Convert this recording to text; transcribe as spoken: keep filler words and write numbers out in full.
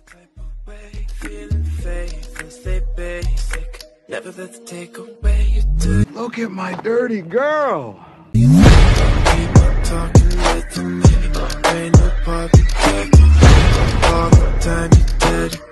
Look at my dirty girl. All the time you did.